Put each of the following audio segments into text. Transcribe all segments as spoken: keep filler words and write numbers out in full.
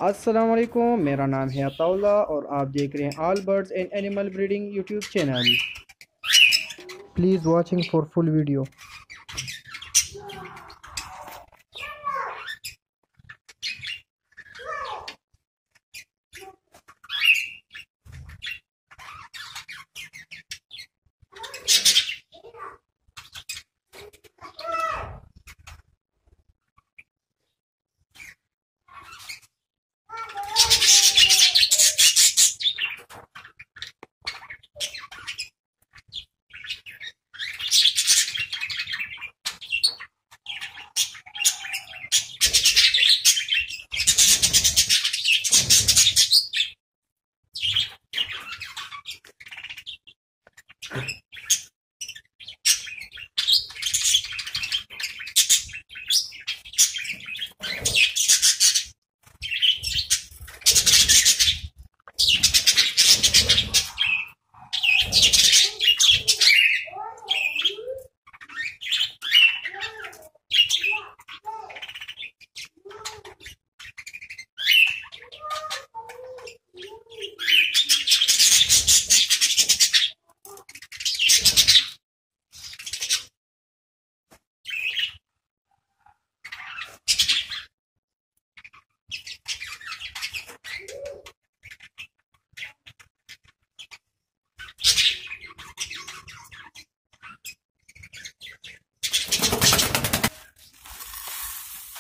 अस्सलाम वालेकुम, मेरा नाम है अताउल्ला और आप देख रहे हैं all birds and animal breeding YouTube channel. Please watching for full video.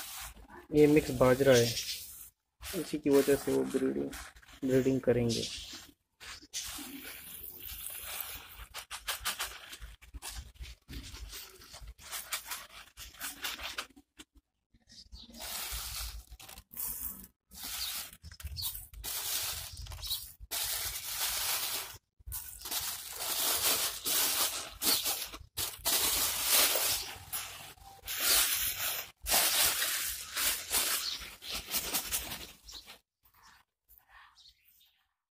ये मिक्स बाजरा है, इसी की वजह से वो ब्रीडिंग ब्रीडिंग करेंगे।